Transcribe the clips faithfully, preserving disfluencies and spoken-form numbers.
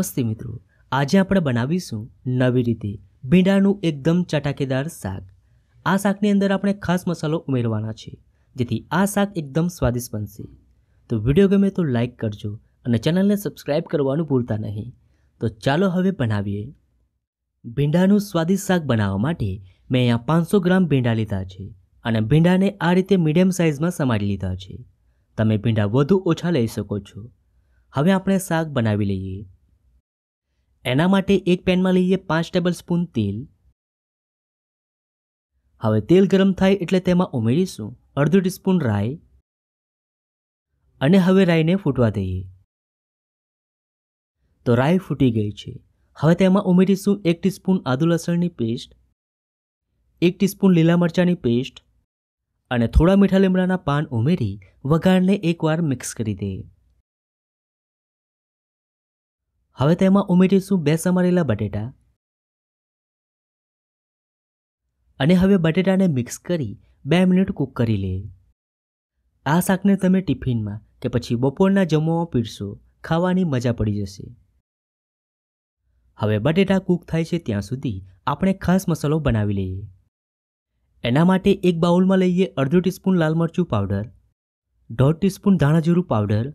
નમસ્તે મિત્રો, આજે આપણે બનાવીશું નવી રીતે ભીંડાનું એકદમ ચટાકેદાર શાક। આ શાકની અંદર આપણે ખાસ મસાલો ઉમેરવાના છે જેથી આ શાક એકદમ સ્વાદિષ્ટ બનશે। તો વિડીયો ગમે તો લાઈક કરજો અને ચેનલને સબસ્ક્રાઇબ કરવાનું ભૂલતા નહીં। તો ચાલો હવે બનાવીએ। ભીંડાનું સ્વાદિષ્ટ શાક બનાવવા માટે મેં અહીંયા પાંચસો ગ્રામ ભીંડા લીધા છે અને ભીંડાને આ રીતે મીડિયમ સાઇઝમાં સમારી લીધા છે। તમે ભીંડા વધુ ઓછા લઈ શકો છો। હવે આપણે શાક બનાવી લઈએ। એના માટે એક પેનમાં લઈએ પાંચ ટેબલ સ્પૂન તેલ। હવે તેલ ગરમ થાય એટલે તેમાં ઉમેરીશું અડધો ટીસ્પૂન રાઈ અને હવે રાઈને ફૂટવા દઈએ। તો રાઈ ફૂટી ગઈ છે। હવે તેમાં ઉમેરીશું એક ટીસ્પૂન આદુ લસણની પેસ્ટ, એક ટીસ્પૂન લીલા મરચાંની પેસ્ટ અને થોડા મીઠા લીમડાના પાન ઉમેરી વઘારને એકવાર મિક્સ કરી દઈએ। હવે તેમાં ઉમેરીશું બે સમારેલા બટેટા અને હવે બટેટાને મિક્સ કરી બે મિનિટ કૂક કરી લે। આ શાકને તમે ટિફિનમાં કે પછી બપોરના જમવામાં પીરશો, ખાવાની મજા પડી જશે। હવે બટેટા કૂક થાય છે ત્યાં સુધી આપણે ખાસ મસાલો બનાવી લઈએ। એના માટે એક બાઉલમાં લઈએ અડધો ટીસ્પૂન લાલ મરચું પાવડર, દોઢ ટીસ્પૂન ધાણા જીરું પાવડર,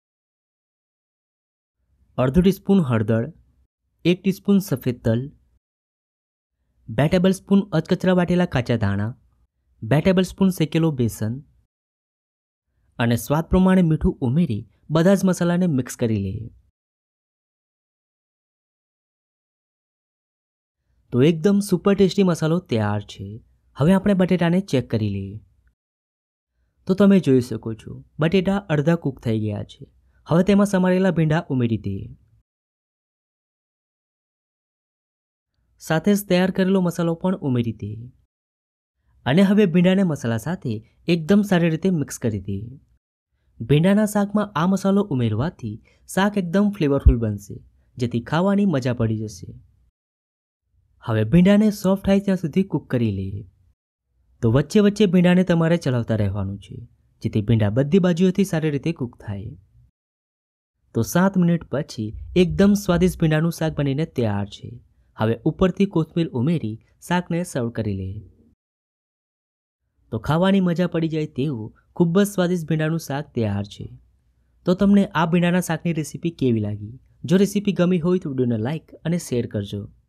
અડધો ટીસ્પૂન હળદર, એક ટીસ્પૂન સફેદ તલ, બે ટેબલ સ્પૂન અધકચરા વાટેલા કાચા ધાણા, બે ટેબલ સ્પૂન શેકેલો બેસન અને સ્વાદ પ્રમાણે મીઠું ઉમેરી બધા જ મસાલાને મિક્સ કરી લઈએ। તો એકદમ સુપર ટેસ્ટી મસાલો તૈયાર છે। હવે આપણે બટેટાને ચેક કરી લઈએ। તો તમે જોઈ શકો છો બટેટા અડધા કૂક થઈ ગયા છે। હવે તેમાં સમારેલા ભીંડા ઉમેરી દઈએ। સાથે જ તૈયાર કરેલો મસાલો પણ ઉમેરી દઈએ અને હવે ભીંડાને મસાલા સાથે એકદમ સારી રીતે મિક્સ કરી દઈએ। ભીંડાના શાકમાં આ મસાલો ઉમેરવાથી શાક એકદમ ફ્લેવરફુલ બનશે જેથી ખાવાની મજા પડી જશે। હવે ભીંડાને સોફ્ટ થાય ત્યાં સુધી કૂક કરી લઈએ। તો વચ્ચે વચ્ચે ભીંડાને તમારે ચલાવતા રહેવાનું છે જેથી ભીંડા બધી બાજુઓથી સારી રીતે કૂક થાય। તો સાત મિનિટ પછી એકદમ સ્વાદિષ્ટ ભીંડાનું શાક બનીને તૈયાર છે। હવે ઉપરથી કોથમીર ઉમેરી શાકને સર્વ કરી લઈએ। તો ખાવાની મજા પડી જાય તેવું ખૂબ જ સ્વાદિષ્ટ ભીંડાનું શાક તૈયાર છે। તો તમને આ ભીંડાના શાકની રેસીપી કેવી લાગી? જો રેસીપી ગમી હોય તો વિડીયોને લાઇક અને શેર કરજો।